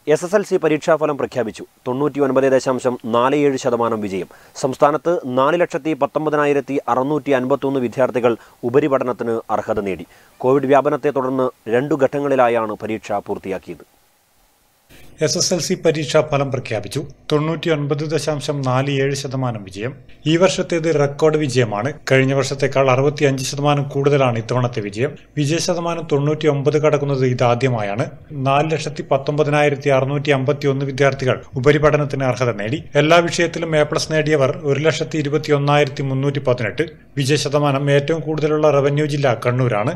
SSLC പരീക്ഷാഫലം പ്രഖ്യാപിച്ചു. 99.47% വിജയം. സംസ്ഥാനത്ത് 4,19,651 വിദ്യാർത്ഥികൾ ഉപരിപഠനത്തിന് അർഹത നേടി. കോവിഡ് വ്യാപനത്തെ തുടർന്ന് 2 ഘട്ടങ്ങളിലായാണ് പരീക്ഷ പൂർത്തിയാക്കിയത്. SSLC പരീക്ഷാഫലം പ്രഖ്യാപിച്ചു. 99.47% വിജയം. ഈ വർഷത്തേത് റെക്കോർഡ് വിജയമാണ്. കഴിഞ്ഞ വർഷത്തേക്കാൾ 65% കൂടുതലാണ് ഇത്തവണത്തെ വിജയം. വിജയശതമാനം 99 കടക്കുന്നത് ഇതാദ്യമായാണ്. 4,19,651 വിദ്യാർത്ഥികൾ ഉപരിപഠനത്തിന് അർഹത നേടി. എല്ലാ വിഷയത്തിലും A+ നേടിയവർ 1,21,318. വിജയശതമാനം ഏറ്റവും കൂടുതലുള്ള റവന്യൂ ജില്ല കണ്ണൂരാണ്.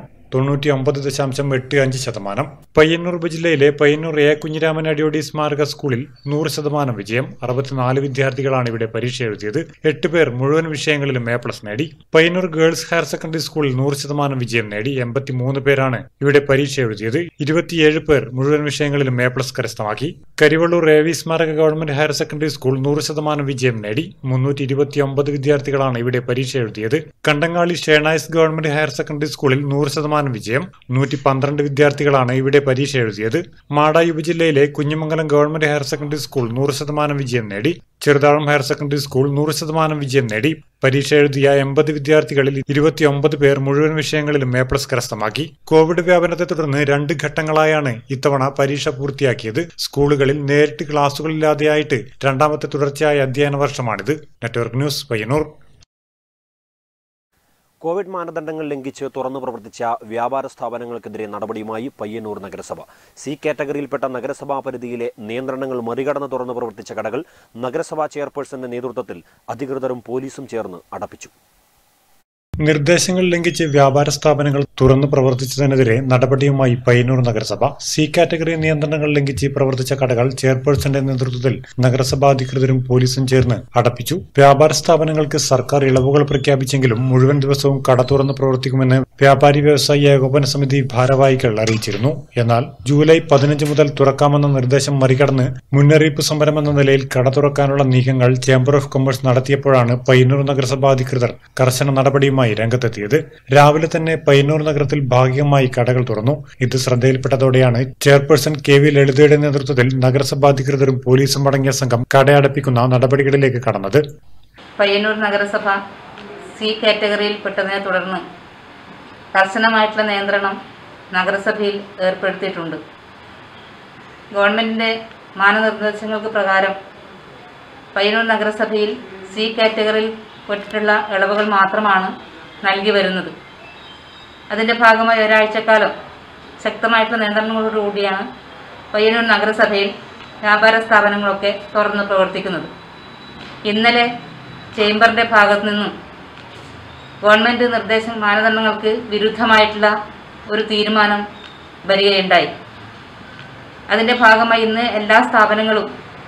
99.85%. പയ്യന്നൂർ ഉപജില്ലയിലെ പയ്യന്നൂർ A. കുഞ്ഞിരാമൻ അടിയോടി സ്മാരക സ്കൂളിൽ 100% വിജയം. 64 വിദ്യാർത്ഥികളാണ് ഇവിടെ പരീക്ഷ എഴുതിയത്. 8 പേർ മുഴുവൻ വിഷയങ്ങളിലും A+ നേടി. പയ്യന്നൂർ ഗേൾസ് ഹയർ സെക്കൻഡറി സ്കൂളിൽ 100% വിജയം നേടി. 83 പേരാണ് ഇവിടെ പരീക്ഷ എഴുതിയത്. 27 പേർ മുഴുവൻ വിഷയങ്ങളിലും A+ കരസ്ഥമാക്കി. കരിവള്ളൂർ AV സ്മാരക ഗവൺമെന്റ് ഹയർ സെക്കൻഡറി സ്കൂൾ 100% വിജയം നേടി. 329 വിദ്യാർത്ഥികളാണ് ഇവിടെ പരീക്ഷ എഴുതിയത്. Kandangali Shenoys government higher secondary സ്കൂളിൽ 100% വിജയം. 112 വിദ്യാർത്ഥികളാണ് ഇവിടെ പരീക്ഷ എഴുതിയത്. മാടായി ഉപജില്ലയിലെ Kunhimangalam government higher secondary school 100% വിജയം നേടി. ചെറുതാഴം ഹയർ സെക്കൻഡറി സ്കൂൾ 100% വിജയം നേടി. പരീക്ഷ എഴുതിയ 80 വിദ്യാർത്ഥികളിൽ 29 പേർ മുഴുവൻ വിഷയങ്ങളിലും A+ കരസ്ഥമാക്കി. കോവിഡ് വ്യാപനത്തെ തുടർന്ന് 2 ഘട്ടങ്ങളായാണ് ഇത്തവണ പരീക്ഷ പൂർത്തിയാക്കിയത്. സ്കൂളുകളിൽ നേരിട്ട് ക്ലാസുകളില്ലാതെയായിട്ട് രണ്ടാമത്തെ തുടർച്ചയായ അധ്യയന വർഷമാണിത്. Network news, Payyanur. കോവിഡ് മാനദണ്ഡങ്ങൾ ലംഘിച്ച് തുറന്നു പ്രവർത്തിച്ച വ്യാപാര സ്ഥാപനങ്ങൾക്കെതിരെ നടപടിയുമായി പയ്യന്നൂർ നഗരസഭ. C കാറ്റഗറിയിൽപ്പെട്ട നഗരസഭാ പരിധിയിലെ നിയന്ത്രണങ്ങൾ മറികടന്ന് തുറന്നു പ്രവർത്തിച്ച കടകൾ നഗരസഭാ ചെയർപേഴ്സന്റെ നേതൃത്വത്തിൽ അധികൃതരും പോലീസും ചേർന്ന് അടപ്പിച്ചു. നിർദ്ദേശങ്ങൾ ലംഘിച്ച് വ്യാപാര സ്ഥാപനങ്ങൾ തുറന്നു പ്രവർത്തിച്ചതിനെതിരെ നടപടിയുമായി പയ്യന്നൂർ നഗരസഭ. C കാറ്റഗറി നിയന്ത്രണങ്ങൾ ലംഘിച്ച് പ്രവർത്തിച്ച കടകൾ ചെയർപേഴ്സന്റെ നേതൃത്വത്തിൽ നഗരസഭാ അധികൃതരും പോലീസും ചേർന്ന് അടപ്പിച്ചു. വ്യാപാര സ്ഥാപനങ്ങൾക്ക് സർക്കാർ ഇളവുകൾ പ്രഖ്യാപിച്ചെങ്കിലും മുഴുവൻ ദിവസവും കട തുറന്നു പ്രവർത്തിക്കുമെന്ന് വ്യാപാരി വ്യവസായി ഏകോപന സമിതി ഭാരവാഹികൾ അറിയിച്ചിരുന്നു. എന്നാൽ ജൂലൈ 15 മുതൽ തുറക്കാമെന്ന നിർദ്ദേശം മറികടന്ന് മുന്നറിയിപ്പ് സമരമെന്ന നിലയിൽ കട തുറക്കാനുള്ള നീക്കങ്ങൾ ചേംബർ ഓഫ് കൊമേഴ്സ് നടത്തിയപ്പോഴാണ് പയ്യന്നൂർ നഗരസഭാ അധികൃതർ കർശന നടപടിയുമായി രംഗത്തെത്തിയത്. രാവിലെ തന്നെ പയ്യന്നൂർ നഗരത്തിൽ ഭാഗികമായി കടകൾ തുറന്നു. ഇത് ശ്രദ്ധയിൽപ്പെട്ടതോടെയാണ് ചെയർപേഴ്സൺ KV ലളിതയുടെ നേതൃത്വത്തിൽ നഗരസഭാ അധികൃതരും പോലീസും അടങ്ങിയ സംഘം കടയടപ്പിക്കുന്ന നടപടികളിലേക്ക് കടന്നത്. പയ്യന്നൂർ നഗരസഭ C കാറ്റഗറിയിൽപ്പെട്ടതിനെ തുടർന്ന് കർശനമായിട്ടുള്ള നിയന്ത്രണം നഗരസഭയിൽ ഏർപ്പെടുത്തിയിട്ടുണ്ട്. ഗവൺമെന്റിന്റെ മാനനിർദ്ദേശങ്ങൾക്ക് പ്രകാരം പയ്യന്നൂർ നഗരസഭയിൽ C കാറ്റഗറിയിൽ പെട്ടിട്ടുള്ള ഇളവുകൾ മാത്രമാണ് നൽകി വരുന്നത്. അതിൻ്റെ ഭാഗമായി ഒരാഴ്ചക്കാലം ശക്തമായിട്ടുള്ള നിയന്ത്രണങ്ങളോടുകൂടിയാണ് പയ്യന്നൂർ നഗരസഭയിൽ വ്യാപാര സ്ഥാപനങ്ങളൊക്കെ തുറന്ന് പ്രവർത്തിക്കുന്നത്. ഇന്നലെ ചേംബറിൻ്റെ ഭാഗത്തു നിന്നും ഗവൺമെൻറ് മാനദണ്ഡങ്ങൾക്ക് വിരുദ്ധമായിട്ടുള്ള ഒരു തീരുമാനം വരികയുണ്ടായി. അതിൻ്റെ ഭാഗമായി ഇന്ന് എല്ലാ സ്ഥാപനങ്ങളും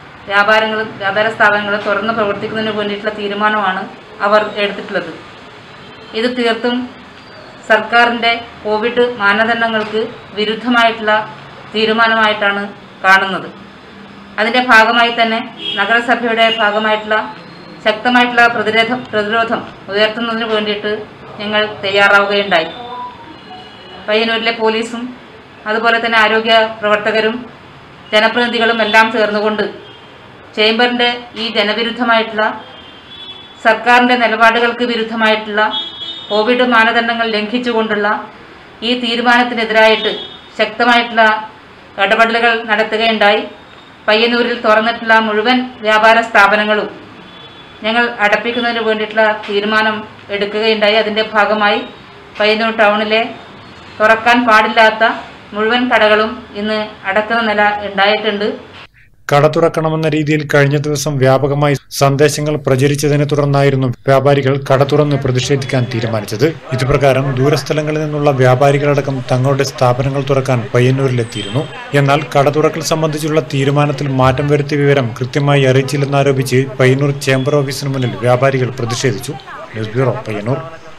വ്യാപാര സ്ഥാപനങ്ങളും തുറന്ന് പ്രവർത്തിക്കുന്നതിന് വേണ്ടിയിട്ടുള്ള തീരുമാനമാണ് അവർ എടുത്തിട്ടുള്ളത്. ഇത് തീർത്തും സർക്കാരിൻ്റെ കോവിഡ് മാനദണ്ഡങ്ങൾക്ക് വിരുദ്ധമായിട്ടുള്ള തീരുമാനമായിട്ടാണ് കാണുന്നത്. അതിൻ്റെ ഭാഗമായി തന്നെ നഗരസഭയുടെ ഭാഗമായിട്ടുള്ള ശക്തമായിട്ടുള്ള പ്രതിരോധം ഉയർത്തുന്നതിന് വേണ്ടിയിട്ട് ഞങ്ങൾ തയ്യാറാവുകയുണ്ടായി. പയ്യന്നൂരിലെ പോലീസും അതുപോലെ തന്നെ ആരോഗ്യ പ്രവർത്തകരും ജനപ്രതിനിധികളും എല്ലാം ചേർന്നുകൊണ്ട് ചേംബറിൻ്റെ ഈ ജനവിരുദ്ധമായിട്ടുള്ള സർക്കാരിൻ്റെ നിലപാടുകൾക്ക് വിരുദ്ധമായിട്ടുള്ള കോവിഡ് മാനദണ്ഡങ്ങൾ ലംഘിച്ചുകൊണ്ടുള്ള ഈ തീരുമാനത്തിനെതിരായിട്ട് ശക്തമായിട്ടുള്ള ഇടപെടലുകൾ നടത്തുകയുണ്ടായി. പയ്യന്നൂരിൽ തുറന്നിട്ടുള്ള മുഴുവൻ വ്യാപാര സ്ഥാപനങ്ങളും ഞങ്ങൾ അടപ്പിക്കുന്നതിന് വേണ്ടിയിട്ടുള്ള തീരുമാനം എടുക്കുകയുണ്ടായി. അതിൻ്റെ ഭാഗമായി പയ്യന്നൂർ ടൗണിലെ തുറക്കാൻ പാടില്ലാത്ത മുഴുവൻ കടകളും ഇന്ന് അടക്കുന്ന നില ഉണ്ടായിട്ടുണ്ട്. കട തുറക്കണമെന്ന രീതിയിൽ കഴിഞ്ഞ ദിവസം വ്യാപകമായി സന്ദേശങ്ങൾ പ്രചരിച്ചതിനെ തുടർന്നായിരുന്നു വ്യാപാരികൾ കട തുറന്ന് പ്രതിഷേധിക്കാൻ തീരുമാനിച്ചത്. ഇതുപ്രകാരം ദൂരസ്ഥലങ്ങളിൽ നിന്നുള്ള വ്യാപാരികളടക്കം തങ്ങളുടെ സ്ഥാപനങ്ങൾ തുറക്കാൻ പയ്യന്നൂരിലെത്തിയിരുന്നു. എന്നാൽ കട തുറക്കൽ സംബന്ധിച്ചുള്ള തീരുമാനത്തിൽ മാറ്റം വരുത്തിയ വിവരം കൃത്യമായി അറിയിച്ചില്ലെന്നാരോപിച്ച് പയ്യന്നൂർ ചേംബർ ഓഫീസിന് മുന്നിൽ വ്യാപാരികൾ പ്രതിഷേധിച്ചു. News bureau, Payyanur.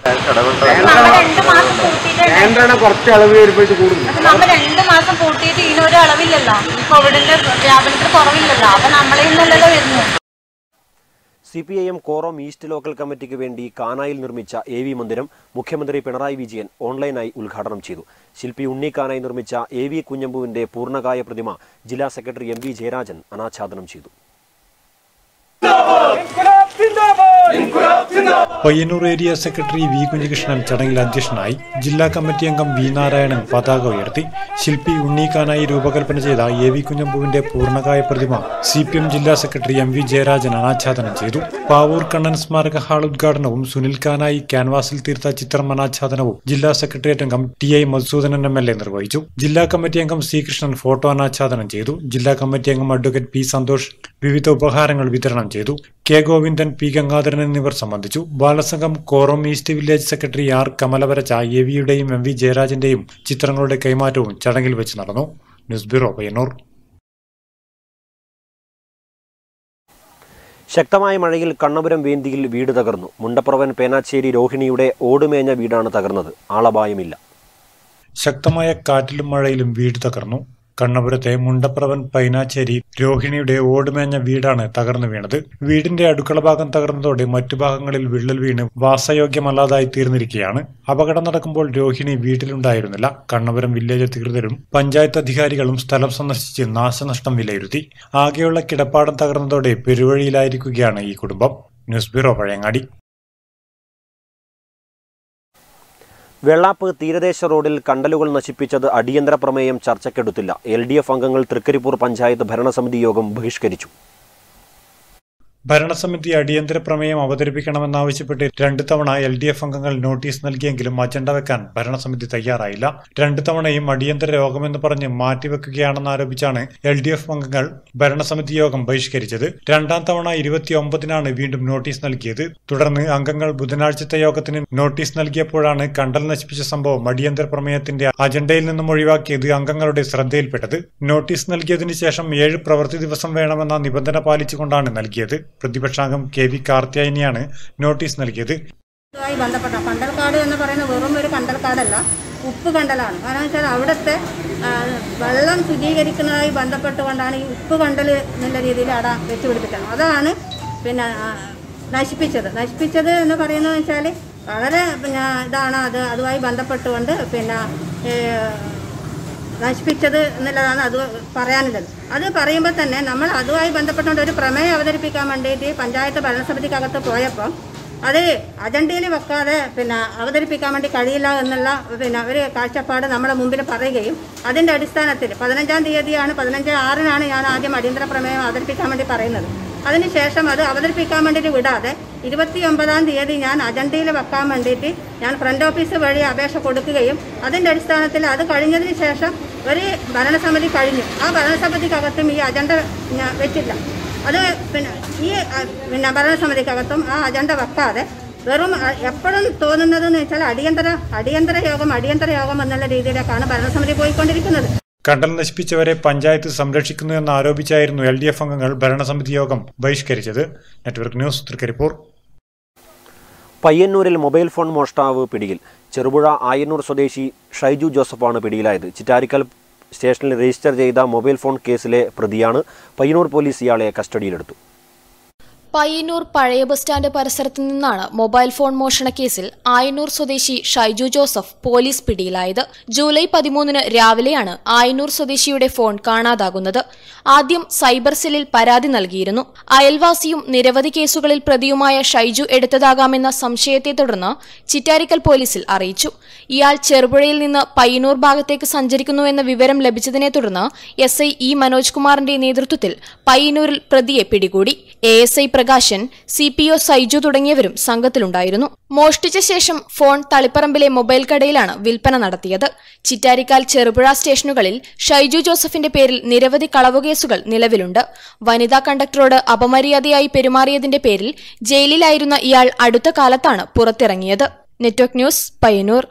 കുറച്ച് അളവ് നമ്മൾ 2 മാസം പൂട്ടിയിട്ട് ഇതിനൊരു അളവില്ലല്ലോ. കോവിഡിന്റെ വ്യാപനത്തിന് കുറവില്ലല്ലോ. അപ്പൊ നമ്മളെ ഇന്നല്ലല്ലോ വരുന്നു. CPIM കോറം ഈസ്റ്റ് ലോക്കൽ കമ്മിറ്റിക്ക് വേണ്ടി കാനായിൽ നിർമ്മിച്ച AV മന്ദിരം മുഖ്യമന്ത്രി പിണറായി വിജയൻ ഓൺലൈനായി ഉദ്ഘാടനം ചെയ്തു. ശില്പി ഉണ്ണിക്കാനായി നിർമ്മിച്ച AV കുഞ്ഞമ്പുവിന്റെ പൂർണ്ണകായ പ്രതിമ ജില്ലാ സെക്രട്ടറി MV ജയരാജൻ അനാച്ഛാദനം ചെയ്തു. Payyanur area secretary V Kunhikrishnan ചടങ്ങിൽ അധ്യക്ഷനായി. ജില്ലാ കമ്മിറ്റി അംഗം V നാരായണൻ പതാക ഉയർത്തി. ശില്പി ഉണ്ണിക്കാനായി രൂപകൽപ്പന ചെയ്ത AV കുഞ്ഞമ്പുവിന്റെ പൂർണ്ണകായ പ്രതിമ CPM ജില്ലാ സെക്രട്ടറി MV ജയരാജൻ അനാച്ഛാദനം ചെയ്തു. പാവൂർ കണ്ണൻ സ്മാരക ഹാൾ ഉദ്ഘാടനവും സുനിൽ കാനായി ക്യാൻവാസിൽ തീർത്ത ചിത്രം അനാച്ഛാദനവും ജില്ലാ സെക്രട്ടേറിയറ്റ് അംഗം TI മധുസൂദനൻ MLA നിർവഹിച്ചു. ജില്ലാ കമ്മിറ്റി അംഗം C കൃഷ്ണൻ ഫോട്ടോ അനാച്ഛാദനം ചെയ്തു. ജില്ലാ കമ്മിറ്റി അംഗം അഡ്വക്കേറ്റ് P സന്തോഷ് വിവിധ ഉപഹാരങ്ങൾ വിതരണം ചെയ്തു. K ഗോവിന്ദൻ, P ഗംഗാധരൻ എന്നിവർ സംബന്ധിച്ചു. Balasangham Korom east village secretary R കമലവരച്ച AVയുടെയും MV ജയരാജന്റെയും ചിത്രങ്ങളുടെ കൈമാറ്റവും ചടങ്ങിൽ വെച്ച് നടന്നു. News bureau, Payyanur. ശക്തമായ മഴയിൽ കണ്ണപുരം വേന്തിയിൽ വീട് തകർന്നു. മുണ്ടപ്രവൻ പേനാച്ചേരി രോഹിണിയുടെ ഓടുമേഞ്ഞ വീടാണ് തകർന്നത്. ആളപായമില്ല. ശക്തമായ കാറ്റിലും മഴയിലും വീട് തകർന്നു. കണ്ണപുരത്തെ മുണ്ടപ്രവൻ പൈനാച്ചേരി രോഹിണിയുടെ ഓടുമേഞ്ഞ വീടാണ് തകർന്നു വീണത്. വീടിന്റെ അടുക്കള ഭാഗം തകർന്നതോടെ മറ്റു ഭാഗങ്ങളിൽ വിള്ളൽ വീണ് വാസയോഗ്യമല്ലാതായി തീർന്നിരിക്കുകയാണ്. അപകടം നടക്കുമ്പോൾ രോഹിണി വീട്ടിലുണ്ടായിരുന്നില്ല. കണ്ണപുരം വില്ലേജ് അധികൃതരും പഞ്ചായത്ത് അധികാരികളും സ്ഥലം സന്ദർശിച്ച് നാശനഷ്ടം വിലയിരുത്തി. ആകെയുള്ള കിടപ്പാടം തകർന്നതോടെ പെരുവഴിയിലായിരിക്കുകയാണ് ഈ കുടുംബം. News bureau, Pazhayangadi. വെള്ളാപ്പ് തീരദേശ റോഡിൽ കണ്ടലുകൾ നശിപ്പിച്ചത് അടിയന്തര പ്രമേയം ചർച്ചയ്ക്കെടുത്തില്ല. LDF അംഗങ്ങൾ തൃക്കരിപ്പൂർ പഞ്ചായത്ത് ഭരണസമിതി യോഗം ബഹിഷ്കരിച്ചു. ഭരണസമിതി അടിയന്തര പ്രമേയം അവതരിപ്പിക്കണമെന്നാവശ്യപ്പെട്ട് 2 തവണ LDF അംഗങ്ങൾ നോട്ടീസ് നൽകിയെങ്കിലും അജണ്ട വെക്കാൻ ഭരണസമിതി തയ്യാറായില്ല. 2 തവണയും അടിയന്തര യോഗമെന്ന് പറഞ്ഞ് മാറ്റിവെക്കുകയാണെന്നാരോപിച്ചാണ് LDF അംഗങ്ങൾ ഭരണസമിതി യോഗം ബഹിഷ്കരിച്ചത്. 2ാം തവണ 29-നാണ് വീണ്ടും നോട്ടീസ് നൽകിയത്. തുടർന്ന് അംഗങ്ങൾ ബുധനാഴ്ചത്തെ യോഗത്തിന് നോട്ടീസ് നൽകിയപ്പോഴാണ് കണ്ടൽ നശിപ്പിച്ച സംഭവം അടിയന്തര പ്രമേയത്തിന്റെ അജണ്ടയിൽ നിന്നും ഒഴിവാക്കിയത് അംഗങ്ങളുടെ ശ്രദ്ധയിൽപ്പെട്ടത്. നോട്ടീസ് നൽകിയതിനു ശേഷം 7 പ്രവൃത്തി ദിവസം വേണമെന്ന നിബന്ധന പാലിച്ചുകൊണ്ടാണ് നൽകിയത്. പ്രതിപക്ഷാംഗം KV കാർത്തിയായനിയാണ് നോട്ടീസ് നൽകിയത്. ഇതുമായി ബന്ധപ്പെട്ട കണ്ടൽക്കാട് എന്ന് പറയുന്നത് വെറും ഒരു കണ്ടൽക്കാടല്ല, ഉപ്പ് കണ്ടലാണ്. കാരണം വെച്ചാൽ അവിടുത്തെ വെള്ളം ശുചീകരിക്കുന്നതുമായി ബന്ധപ്പെട്ടുകൊണ്ടാണ് ഈ ഉപ്പ് കണ്ടൽ എന്നുള്ള രീതിയിൽ അവിടെ വെച്ചുപിടിപ്പിക്കണം. അതാണ് പിന്നെ നശിപ്പിച്ചത് എന്ന് പറയുന്നത് വെച്ചാൽ വളരെ ഇതാണ്. അതുമായി ബന്ധപ്പെട്ടുകൊണ്ട് നശിപ്പിച്ചത് എന്നുള്ളതാണ് അത് പറയാനുള്ളത്. അത് പറയുമ്പോൾ തന്നെ നമ്മൾ അതുമായി ബന്ധപ്പെട്ടുകൊണ്ട് ഒരു പ്രമേയം അവതരിപ്പിക്കാൻ വേണ്ടിയിട്ട് പഞ്ചായത്ത് ഭരണസമിതിക്കകത്ത് പോയപ്പോൾ അത് അജണ്ടയിൽ വെക്കാതെ അവതരിപ്പിക്കാൻ വേണ്ടി കഴിയില്ല എന്നുള്ള ഒരു കാഴ്ചപ്പാട് നമ്മുടെ മുമ്പിൽ പറയുകയും അതിൻ്റെ അടിസ്ഥാനത്തിൽ 15-ാം തീയതിയാണ് 15/6-നാണ് ഞാൻ ആദ്യം അടിയന്തര പ്രമേയം അവതരിപ്പിക്കാൻ വേണ്ടി പറയുന്നത്. അതിനുശേഷം അത് അവതരിപ്പിക്കാൻ വേണ്ടിയിട്ട് വിടാതെ 29-ാം തീയതി ഞാൻ അജണ്ടയിൽ വെക്കാൻ വേണ്ടിയിട്ട് ഞാൻ ഫ്രണ്ട് ഓഫീസ് വഴി അപേക്ഷ കൊടുക്കുകയും അതിൻ്റെ അടിസ്ഥാനത്തിൽ അത് കഴിഞ്ഞതിന് ശേഷം ഒരു ഭരണസമിതി കഴിഞ്ഞു. ആ ഭരണസമിതിക്കകത്തും ഈ അജണ്ട വെച്ചില്ല. അത് ഈ ഭരണസമിതിക്കകത്തും ആ അജണ്ട വെക്കാതെ വെറും എപ്പോഴും തോന്നുന്നതെന്ന് വെച്ചാൽ അടിയന്തര യോഗം എന്നുള്ള രീതിയിലേക്കാണ് ഭരണസമിതി പോയിക്കൊണ്ടിരിക്കുന്നത്. കണ്ടൽ നശിപ്പിച്ചവരെ പഞ്ചായത്ത് സംരക്ഷിക്കുന്നു എന്ന് ആരോപിച്ചായിരുന്നു LDF അംഗങ്ങൾ ഭരണസമിതി യോഗം ബഹിഷ്കരിച്ചത്. Network news, Trikaripur. പയ്യന്നൂരിൽ മൊബൈൽ ഫോൺ മോഷ്ടാവ് പിടിയിൽ. ചെറുപുഴ ആയന്നൂർ സ്വദേശി ഷൈജു ജോസഫാണ് പിടിയിലായത്. ചിറ്റാരിക്കൽ സ്റ്റേഷനിൽ രജിസ്റ്റർ ചെയ്ത മൊബൈൽ ഫോൺ കേസിലെ പ്രതിയാണ്. പയ്യന്നൂർ പോലീസ് ഇയാളെ കസ്റ്റഡിയിലെടുത്തു. പയ്യന്നൂർ പഴയ ബസ് സ്റ്റാൻഡ് പരിസരത്തു നിന്നാണ് മൊബൈൽ ഫോൺ മോഷണ കേസിൽ ആയന്നൂർ സ്വദേശി ഷൈജു ജോസഫ് പോലീസ് പിടിയിലായത്. ജൂലൈ 13-ന് രാവിലെയാണ് ആയന്നൂർ സ്വദേശിയുടെ ഫോൺ കാണാതാകുന്നത്. ആദ്യം സൈബർ സെല്ലിൽ പരാതി നൽകിയിരുന്നു. അയൽവാസിയും നിരവധി കേസുകളിൽ പ്രതിയുമായ ഷൈജു എടുത്തതാകാമെന്ന സംശയത്തെ തുടർന്ന് ചിറ്റാരിക്കൽ പോലീസിൽ അറിയിച്ചു. ഇയാൾ ചെറുപുഴയിൽ നിന്ന് പയ്യന്നൂർ ഭാഗത്തേക്ക് സഞ്ചരിക്കുന്നുവെന്ന വിവരം ലഭിച്ചതിനെ തുടർന്ന് SI E മനോജ് കുമാറിന്റെ നേതൃത്വത്തിൽ പയ്യന്നൂരിൽ പ്രതിയെ പിടികൂടി. ASI പ്രകാശൻ, CPO സൈജു തുടങ്ങിയവരും സംഘത്തിലുണ്ടായിരുന്നു. മോഷ്ടിച്ച ശേഷം ഫോൺ തളിപ്പറമ്പിലെ മൊബൈൽ കടയിലാണ് വിൽപ്പന നടത്തിയത്. ചിറ്റാരിക്കാൽ, ചെറുപുഴ സ്റ്റേഷനുകളിൽ ഷൈജു ജോസഫിന്റെ പേരിൽ നിരവധി കളവുകേസുകൾ നിലവിലുണ്ട്. വനിതാ കണ്ടക്ടറോട് അപമര്യാദയായി പെരുമാറിയതിന്റെ പേരിൽ ജയിലിലായിരുന്ന ഇയാൾ അടുത്ത കാലത്താണ് പുറത്തിറങ്ങിയത്. Network news, Payyanur.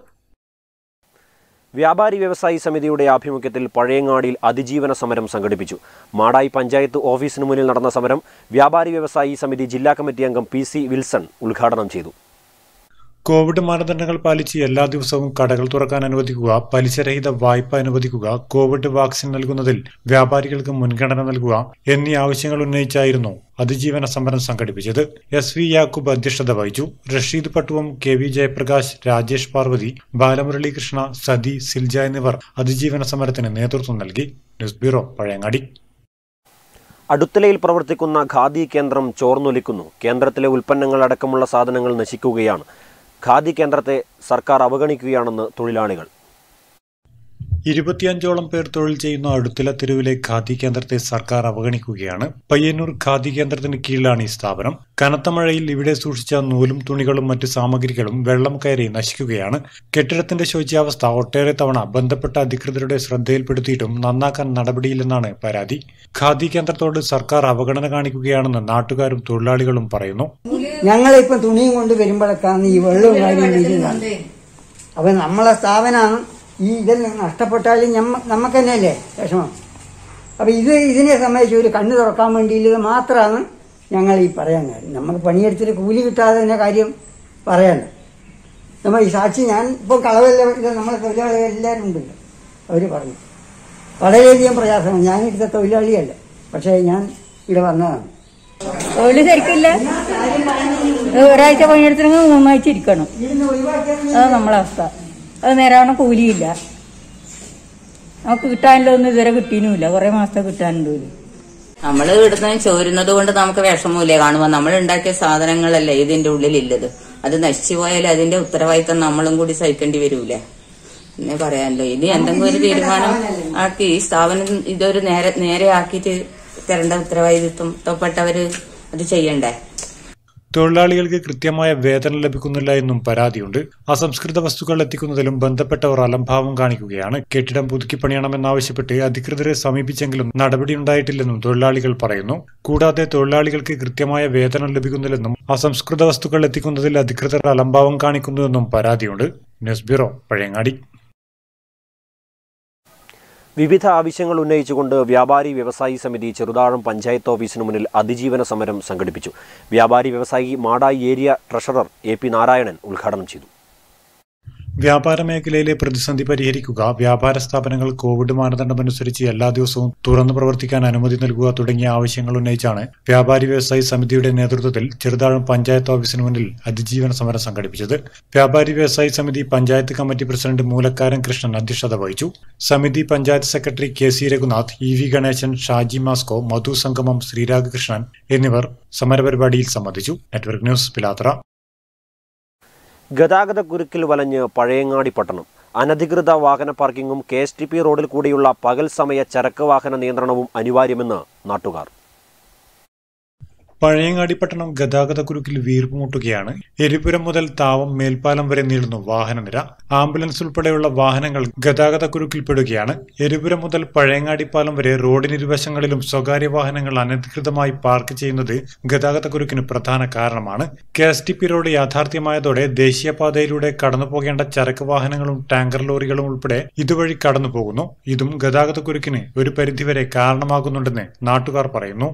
വ്യാപാരി വ്യവസായി സമിതിയുടെ ആഭിമുഖ്യത്തിൽ പഴയങ്ങാടിയിൽ അതിജീവന സമരം സംഘടിപ്പിച്ചു. മാടായി പഞ്ചായത്ത് ഓഫീസിന് മുന്നിൽ നടന്ന സമരം വ്യാപാരി വ്യവസായി സമിതി ജില്ലാ കമ്മിറ്റി അംഗം PC വിൽസൺ ഉദ്ഘാടനം ചെയ്തു. കോവിഡ് മാനദണ്ഡങ്ങൾ പാലിച്ച് എല്ലാ ദിവസവും കടകൾ തുറക്കാൻ അനുവദിക്കുക, പലിശരഹിത വായ്പ അനുവദിക്കുക, കോവിഡ് വാക്സിൻ നൽകുന്നതിൽ വ്യാപാരികൾക്ക് മുൻഗണന നൽകുക എന്നീ ആവശ്യങ്ങൾ ഉന്നയിച്ചായിരുന്നു അതിജീവന സമരം സംഘടിപ്പിച്ചത്. SV യാക്കൂബ് അധ്യക്ഷത വഹിച്ചു. റഷീദ് പട്ടുവം, KV ജയപ്രകാശ്, രാജേഷ് പാർവതി, ബാലമുരളീകൃഷ്ണ, സതി, സിൽജ എന്നിവർ അതിജീവന സമരത്തിന് നേതൃത്വം നൽകി. News bureau, Pazhayangadi. അടുത്തലയിൽ പ്രവർത്തിക്കുന്ന ഖാദി കേന്ദ്രം ചോർന്നൊലിക്കുന്നു. കേന്ദ്രത്തിലെ ഉൽപ്പന്നങ്ങൾ അടക്കമുള്ള സാധനങ്ങൾ നശിക്കുകയാണ്. ഖാദി കേന്ദ്രത്തെ സർക്കാർ അവഗണിക്കുകയാണെന്ന് തൊഴിലാളികൾ. 25ഓളം പേർ തൊഴിൽ ചെയ്യുന്ന അടുത്തല തെരുവിലെ ഖാദി കേന്ദ്രത്തെ സർക്കാർ അവഗണിക്കുകയാണ്. പയ്യന്നൂർ ഖാദി കേന്ദ്രത്തിന് കീഴിലാണ് ഈ സ്ഥാപനം. കനത്ത മഴയിൽ ഇവിടെ സൂക്ഷിച്ച നൂലും തുണികളും മറ്റു സാമഗ്രികളും വെള്ളം കയറി നശിക്കുകയാണ്. കെട്ടിടത്തിന്റെ ശോച്യാവസ്ഥ ഒട്ടേറെ തവണ ബന്ധപ്പെട്ട അധികൃതരുടെ ശ്രദ്ധയിൽപ്പെടുത്തിയിട്ടും നന്നാക്കാൻ നടപടിയില്ലെന്നാണ് പരാതി. ഖാദി കേന്ദ്രത്തോട് സർക്കാർ അവഗണന കാണിക്കുകയാണെന്ന് നാട്ടുകാരും തൊഴിലാളികളും പറയുന്നു. ഞങ്ങളിപ്പം തുണിയും കൊണ്ട് വരുമ്പോഴൊക്കെയാണ് ഈ വെള്ളവും കാര്യം വീഴുന്നത്. അപ്പൊ നമ്മളെ സ്ഥാപനമാണ് ഈ ഇതെല്ലാം നഷ്ടപ്പെട്ടാലും നമുക്ക് തന്നെയല്ലേ വിഷമം. അപ്പൊ ഇതിനെ സംബന്ധിച്ച് ഒരു കണ്ണ് തുറക്കാൻ വേണ്ടിയിട്ട് മാത്രമാണ് ഞങ്ങൾ ഈ പറയാൻ കാര്യം. നമുക്ക് പണിയെടുത്തിട്ട് കൂലി കിട്ടാതെ തന്നെ കാര്യം പറയണ്ട. നമ്മൾ ഈ സാക്ഷി ഞാൻ ഇപ്പോൾ കളവെല്ലാം നമ്മളെ തൊഴിലാളികൾ എല്ലാവരും ഉണ്ടല്ലോ, അവർ പറഞ്ഞു വളരെയധികം പ്രയാസമാണ്. ഞാനിടുത്ത തൊഴിലാളിയല്ല, പക്ഷേ ഞാൻ ഇവിടെ വന്നതാണ്. തൊഴിൽ ശരിക്കില്ല. ഒരാഴ്ച പണിയെടുത്തില്ലെങ്കിൽ 3 ആഴ്ച ഇരിക്കണം. അത് നമ്മളെ അവസ്ഥ. അത് നേരാവണ്ണം കൂലിയില്ല. നമുക്ക് കിട്ടാനില്ലൊന്നും ഇതുവരെ കിട്ടിയുമില്ല. കുറെ മാസത്തെ കിട്ടാനുണ്ട്. നമ്മൾ ഇവിടുന്ന് ചോരുന്നത് കൊണ്ട് നമുക്ക് വിഷമമില്ലേ കാണുമ്പോൾ. നമ്മൾ ഉണ്ടാക്കിയ സാധനങ്ങളല്ലേ ഇതിന്റെ ഉള്ളിലുള്ളത്. അത് നശിച്ചു പോയാൽ അതിന്റെ ഉത്തരവാദിത്തം നമ്മളും കൂടി സഹിക്കേണ്ടി വരൂലേ. പിന്നെ പറയാനല്ലോ, ഇനി എന്തെങ്കിലും ഒരു തീരുമാനം ആക്കി ഈ സ്ഥാപനം ഇതൊരു നേരെ ആക്കിയിട്ട് തരേണ്ട ഉത്തരവാദിത്വപ്പെട്ടവര് അത് ചെയ്യണ്ടേ. തൊഴിലാളികൾക്ക് കൃത്യമായ വേതനം ലഭിക്കുന്നില്ല എന്നും പരാതിയുണ്ട്. അസംസ്കൃത വസ്തുക്കൾ എത്തിക്കുന്നതിലും ബന്ധപ്പെട്ടവർ അലംഭാവം കാണിക്കുകയാണ്. കെട്ടിടം പുതുക്കിപ്പണിയണമെന്നാവശ്യപ്പെട്ട് അധികൃതരെ സമീപിച്ചെങ്കിലും നടപടിയുണ്ടായിട്ടില്ലെന്നും തൊഴിലാളികൾ പറയുന്നു. കൂടാതെ തൊഴിലാളികൾക്ക് കൃത്യമായ വേതനം ലഭിക്കുന്നില്ലെന്നും അസംസ്കൃത വസ്തുക്കൾ എത്തിക്കുന്നതിൽ അധികൃതർ അലംഭാവം കാണിക്കുന്നുവെന്നും പരാതിയുണ്ട്. News bureau, Pazhayangadi. വിവിധ ആവശ്യങ്ങൾ ഉന്നയിച്ചുകൊണ്ട് വ്യാപാരി വ്യവസായി സമിതി ചെറുതാഴം പഞ്ചായത്ത് ഓഫീസിന് മുന്നിൽ അതിജീവന സമരം സംഘടിപ്പിച്ചു. വ്യാപാരി വ്യവസായി Madayi area treasurer AP Narayanan ഉദ്ഘാടനം ചെയ്തു. വ്യാപാര മേഖലയിലെ പ്രതിസന്ധി പരിഹരിക്കുക, വ്യാപാര സ്ഥാപനങ്ങൾ കോവിഡ് മാനദണ്ഡമനുസരിച്ച് എല്ലാ ദിവസവും തുറന്നു പ്രവർത്തിക്കാൻ അനുമതി നൽകുക തുടങ്ങിയ ആവശ്യങ്ങൾ ഉന്നയിച്ചാണ് വ്യാപാരി വ്യവസായി സമിതിയുടെ നേതൃത്വത്തിൽ ചെറുതാഴം പഞ്ചായത്ത് ഓഫീസിന് മുന്നിൽ അതിജീവന സമരം സംഘടിപ്പിച്ചത്. വ്യാപാരി വ്യവസായി സമിതി പഞ്ചായത്ത് കമ്മിറ്റി പ്രസിഡന്റ് മൂലക്കാരൻ കൃഷ്ണൻ അധ്യക്ഷത വഹിച്ചു. സമിതി panchayat secretary KC Raghunath, EV Ganesan, Shaji മാസ്കോ, മധു സംഗമം, ശ്രീരാഗകൃഷ്ണൻ എന്നിവർ സമരപരിപാടിയിൽ സംബന്ധിച്ചു. Network news, Pilathara. ഗതാഗതക്കുരുക്കിൽ വലഞ്ഞ് പഴയങ്ങാടി പട്ടണം. അനധികൃത വാഹന പാർക്കിങ്ങും KSTP റോഡിൽ കൂടിയുള്ള പകൽ സമയ ചരക്ക് വാഹന നിയന്ത്രണവും അനിവാര്യമെന്ന് നാട്ടുകാർ. പഴയങ്ങാടി പട്ടണം ഗതാഗതക്കുരുക്കിൽ വീർപ്പുമുട്ടുകയാണ്. എരിപുരം മുതൽ താവം മേൽപ്പാലം വരെ നീളുന്നു വാഹനനിര. ആംബുലൻസ് ഉൾപ്പെടെയുള്ള വാഹനങ്ങൾ ഗതാഗതക്കുരുക്കിൽപ്പെടുകയാണ്. എരിപുരം മുതൽ പഴയങ്ങാടി പാലം വരെ റോഡിനിരുവശങ്ങളിലും സ്വകാര്യ വാഹനങ്ങൾ അനധികൃതമായി പാർക്ക് ചെയ്യുന്നത് ഗതാഗതക്കുരുക്കിന് പ്രധാന കാരണമാണ്. KSTP റോഡ് യാഥാർത്ഥ്യമായതോടെ ദേശീയപാതയിലൂടെ കടന്നുപോകേണ്ട ചരക്ക് വാഹനങ്ങളും ടാങ്കർ ലോറികളും ഉൾപ്പെടെ ഇതുവഴി കടന്നുപോകുന്നു. ഇതും ഗതാഗതക്കുരുക്കിന് ഒരു പരിധിവരെ കാരണമാകുന്നുണ്ടെന്ന് നാട്ടുകാർ പറയുന്നു.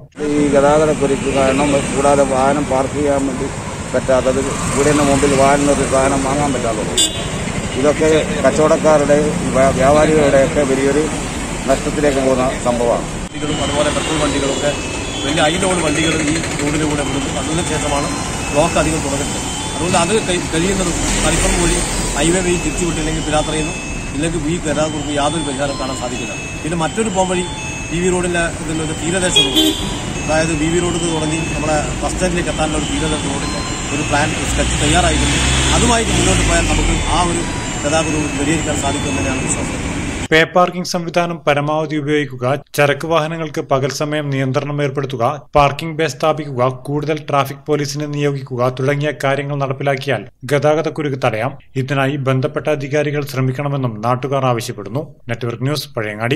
കൂടാതെ വാഹനം പാർക്ക് ചെയ്യാൻ വേണ്ടി പറ്റാത്തത്, വീടിന് മുമ്പിൽ വാഹനത്തിൽ സാധനം വാങ്ങാൻ പറ്റാത്തത്, ഇതൊക്കെ കച്ചവടക്കാരുടെ വ്യാപാരികളുടെയൊക്കെ വലിയൊരു നഷ്ടത്തിലേക്ക് പോകുന്ന സംഭവമാണ്. അതുപോലെ പെട്രോൾ വണ്ടികളൊക്കെ വലിയ ഹൈലോഡ് വണ്ടികൾ ഈ റോഡിലൂടെ വിടുന്നു. അതിനുശേഷമാണ് ബ്ലോക്ക് അധികം തുടങ്ങുന്നത്. അതുകൊണ്ട് അത് കഴിയുന്നതും മലപ്പുറം വഴി ഹൈവേ വഴി തിരിച്ചു വിട്ടില്ലെങ്കിൽ പിലാത്തറയുന്നു. ഇല്ലെങ്കിൽ ഈ ഗതാഗതം യാതൊരു പരിഹാരം കാണാൻ സാധിക്കില്ല. പിന്നെ മറ്റൊരു പോംവഴി PV റോഡിലെ ഇതിൻ്റെ തീരദേശ റോഡ്, അതായത് PV റോഡ് തുടങ്ങി നമ്മുടെ ബസ് സ്റ്റാൻഡിലേക്ക് എത്താനുള്ള ഒരു തീരദേശ റോഡിൻ്റെ ഒരു പ്ലാൻ സ്കെച്ച് തയ്യാറായിട്ടുണ്ട്. അതുമായിട്ട് മുന്നോട്ട് പോയാൽ നമുക്ക് ആ ഒരു ഗതാഗതവും പരിഹരിക്കാൻ സാധിക്കുമെന്നാണ് വിശ്വാസം. പേ പാർക്കിംഗ് സംവിധാനം പരമാവധി ഉപയോഗിക്കുക, ചരക്ക് വാഹനങ്ങൾക്ക് പകൽ സമയം നിയന്ത്രണം ഏർപ്പെടുത്തുക, പാർക്കിംഗ് ബേ സ്ഥാപിക്കുക, കൂടുതൽ ട്രാഫിക് പോലീസിനെ നിയോഗിക്കുക തുടങ്ങിയ കാര്യങ്ങൾ നടപ്പിലാക്കിയാൽ ഗതാഗതക്കുരുക്ക് തടയാം. ഇതിനായി ബന്ധപ്പെട്ട അധികാരികൾ ശ്രമിക്കണമെന്നും നാട്ടുകാർ ആവശ്യപ്പെടുന്നു. Network news, Pazhayangadi.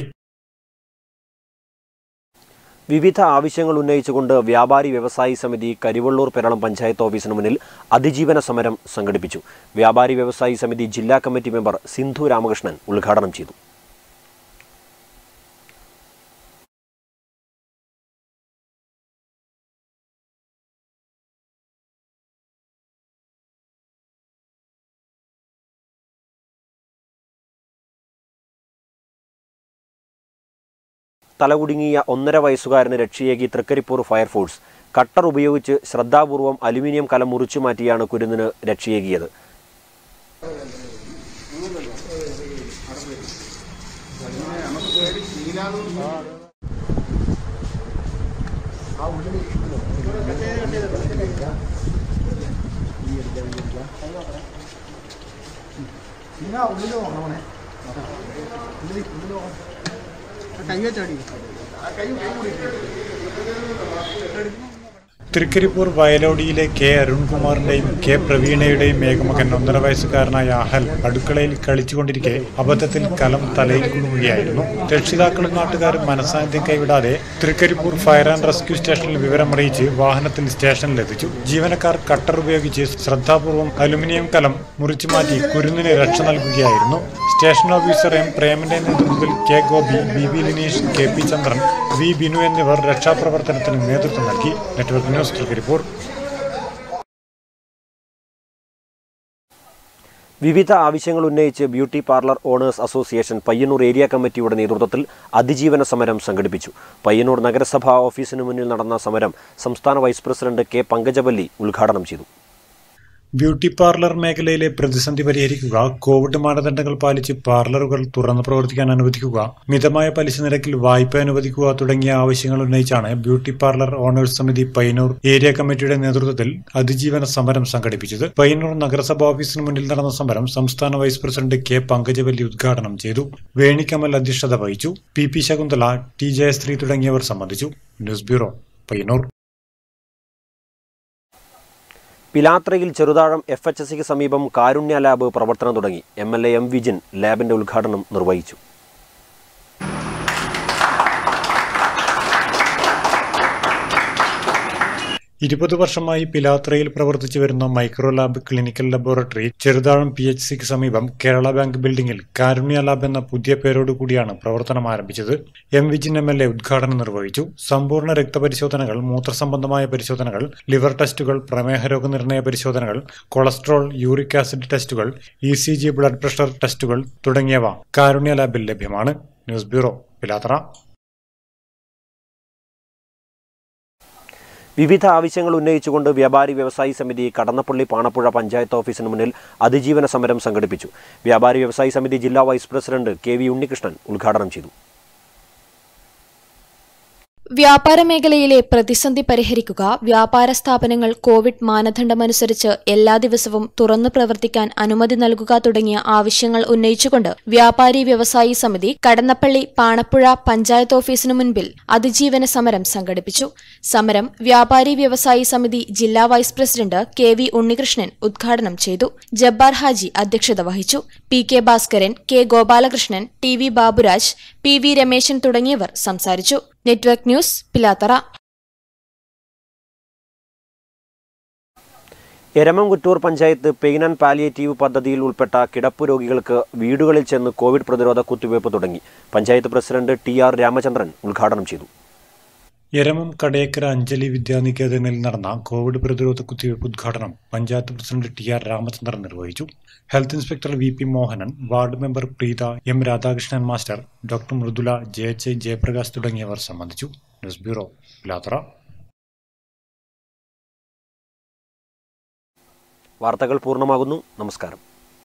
വിവിധ ആവശ്യങ്ങൾ ഉന്നയിച്ചുകൊണ്ട് വ്യാപാരി വ്യവസായി സമിതി കരിവള്ളൂർ പെരളം പഞ്ചായത്ത് ഓഫീസിന് മുന്നിൽ അതിജീവന സമരം സംഘടിപ്പിച്ചു. വ്യാപാരി വ്യവസായി സമിതി ജില്ലാ കമ്മിറ്റി മെമ്പർ സിന്ധു രാമകൃഷ്ണൻ ഉദ്ഘാടനം ചെയ്തു. തലകുടുങ്ങിയ 1.5 വയസ്സുകാരന് രക്ഷയേകി തൃക്കരിപ്പൂർ ഫയർഫോഴ്സ്. കട്ടർ ഉപയോഗിച്ച് ശ്രദ്ധാപൂർവം അലുമിനിയം കലം മുറിച്ചു മാറ്റിയാണ് കുരുന്നിന് രക്ഷയേകിയത്. തൃക്കരിപ്പൂർ വയലോടിയിലെ കെ അരുൺകുമാറിന്റെയും കെ പ്രവീണയുടെയും ഏകമകൻ 1.5 വയസ്സുകാരനായ അഹൽ അടുക്കളയിൽ കളിച്ചുകൊണ്ടിരിക്കെ അബദ്ധത്തിൽ കലം തലയിൽ കുടുങ്ങുകയായിരുന്നു. രക്ഷിതാക്കളും നാട്ടുകാരും മനസാന്നിധ്യം കൈവിടാതെ തൃക്കരിപ്പൂർ ഫയർ ആൻഡ് റെസ്ക്യൂ സ്റ്റേഷനിൽ വിവരമറിയിച്ച് വാഹനത്തിൽ സ്റ്റേഷനിലെത്തിച്ചു. ജീവനക്കാർ കട്ടർ ഉപയോഗിച്ച് ശ്രദ്ധാപൂർവം അലുമിനിയം കലം മുറിച്ചുമാറ്റി കുരുന്നിന് രക്ഷ നൽകുകയായിരുന്നു. സ്റ്റേഷൻ ഓഫീസർ എം പ്രേമന്റെ നേതൃത്വത്തിൽ K Gopi, B B Lineesh, K P Chandran, V Binu എന്നിവർ രക്ഷാപ്രവർത്തനത്തിന് നേതൃത്വം നൽകി. Network news Trikaripur. വിവിധ ആവശ്യങ്ങൾ ഉന്നയിച്ച് beauty parlour owners association Payyanur area കമ്മിറ്റിയുടെ നേതൃത്വത്തിൽ അതിജീവന സമരം സംഘടിപ്പിച്ചു. പയ്യന്നൂർ നഗരസഭാ ഓഫീസിന് മുന്നിൽ നടന്ന സമരം സംസ്ഥാന വൈസ് പ്രസിഡന്റ് കെ പങ്കജവല്ലി ഉദ്ഘാടനം ചെയ്തു. ബ്യൂട്ടി പാർലർ മേഖലയിലെ പ്രതിസന്ധി പരിഹരിക്കുക, കോവിഡ് മാനദണ്ഡങ്ങൾ പാലിച്ച് പാർലറുകൾ തുറന്നു പ്രവർത്തിക്കാൻ അനുവദിക്കുക, മിതമായ പലിശ നിരക്കിൽ വായ്പ അനുവദിക്കുക തുടങ്ങിയ ആവശ്യങ്ങൾ ഉന്നയിച്ചാണ് ബ്യൂട്ടി പാർലർ ഓണേഴ്സ് സമിതി പയ്യന്നൂർ ഏരിയ കമ്മിറ്റിയുടെ നേതൃത്വത്തിൽ അതിജീവന സമരം സംഘടിപ്പിച്ചത്. പയ്യന്നൂർ നഗരസഭാ ഓഫീസിന് മുന്നിൽ നടന്ന സമരം സംസ്ഥാന വൈസ് പ്രസിഡന്റ് കെ പങ്കജവല്ലി ഉദ്ഘാടനം ചെയ്തു. വേണിക്കമൽ അധ്യക്ഷത വഹിച്ചു. P P Shakuntala, T Jayasree തുടങ്ങിയവർ സംബന്ധിച്ചു. News bureau, Payyanur. പിലാത്രയിൽ ചെറുതാഴം FHSക്ക് സമീപം കാരുണ്യ ലാബ് പ്രവർത്തനം തുടങ്ങി. MLA എം വിജിൻ ലാബിന്റെ ഉദ്ഘാടനം നിർവഹിച്ചു. 20 വർഷമായി പിലാത്രയിൽ പ്രവർത്തിച്ചു വരുന്ന micro lab clinical laboratory Cheruthazham PHCക്ക് സമീപം കേരള ബാങ്ക് ബിൽഡിംഗിൽ കാരുണ്യ ലാബ് എന്ന പുതിയ പേരോടുകൂടിയാണ് പ്രവർത്തനം ആരംഭിച്ചത്. എം വിജിൻ MLA ഉദ്ഘാടനം നിർവഹിച്ചു. സമ്പൂർണ്ണ രക്തപരിശോധനകൾ, മൂത്രസംബന്ധമായ പരിശോധനകൾ, ലിവർ ടെസ്റ്റുകൾ, പ്രമേഹ രോഗനിർണയ പരിശോധനകൾ, കൊളസ്ട്രോൾ, യൂറിക് ആസിഡ് ടെസ്റ്റുകൾ, ECG, ബ്ലഡ് പ്രഷർ ടെസ്റ്റുകൾ തുടങ്ങിയവ കാരുണ്യ ലാബിൽ ലഭ്യമാണ്. News bureau, Pilathara. വിവിധ ആവശ്യങ്ങൾ ഉന്നയിച്ചുകൊണ്ട് വ്യാപാരി വ്യവസായി സമിതി കടന്നപ്പള്ളി പാണപ്പുഴ പഞ്ചായത്ത് ഓഫീസിന് മുന്നിൽ അതിജീവന സമരം സംഘടിപ്പിച്ചു. വ്യാപാരി വ്യവസായി സമിതി ജില്ലാ വൈസ് പ്രസിഡന്റ് KV ഉണ്ണികൃഷ്ണൻ ഉദ്ഘാടനം ചെയ്തു. വ്യാപാര മേഖലയിലെ പ്രതിസന്ധി പരിഹരിക്കുക, വ്യാപാര സ്ഥാപനങ്ങൾ കോവിഡ് മാനദണ്ഡമനുസരിച്ച് എല്ലാ ദിവസവും തുറന്നു പ്രവർത്തിക്കാൻ അനുമതി നൽകുക തുടങ്ങിയ ആവശ്യങ്ങൾ ഉന്നയിച്ചുകൊണ്ട് വ്യാപാരി വ്യവസായി സമിതി കടന്നപ്പള്ളി പാണപ്പുഴ പഞ്ചായത്ത് ഓഫീസിനു മുൻപിൽ അതിജീവന സമരം സംഘടിപ്പിച്ചു. സമരം വ്യാപാരി വ്യവസായി സമിതി ജില്ലാ വൈസ് പ്രസിഡന്റ് KV ഉണ്ണികൃഷ്ണൻ ഉദ്ഘാടനം ചെയ്തു. ജബ്ബാർ ഹാജി അധ്യക്ഷത വഹിച്ചു. PK Bhaskaran, K Gopalakrishnan, TV Baburaj, PV Rameshan തുടങ്ങിയവർ സംസാരിച്ചു. Network news, Pilathara. Eramamkuttur panchayat pain and palliative പദ്ധതിയിൽ ഉൾപ്പെട്ട കിടപ്പ് രോഗികൾക്ക് വീടുകളിൽ ചെന്ന് കോവിഡ് പ്രതിരോധ കുത്തിവയ്പ് തുടങ്ങി. പഞ്ചായത്ത് പ്രസിഡന്റ് TR രാമചന്ദ്രൻ ഉദ്ഘാടനം ചെയ്തു. എരമം കടയക്കര അഞ്ജലി വിദ്യാനികേതനിൽ നടന്ന കോവിഡ് പ്രതിരോധ കുത്തിവയ്പ് ഉദ്ഘാടനം പഞ്ചായത്ത് പ്രസിഡന്റ് TR രാമചന്ദ്രൻ നിർവഹിച്ചു. Health inspector VP Mohanan, ward member Preetha, M Radhakrishnan master, doctor Mridula, JH Jayaprakash തുടങ്ങിയവർ സംബന്ധിച്ചു. News bureau, Pilathara. വാർത്തകൾ പൂർണ്ണമാകുന്നു. നമസ്കാരം.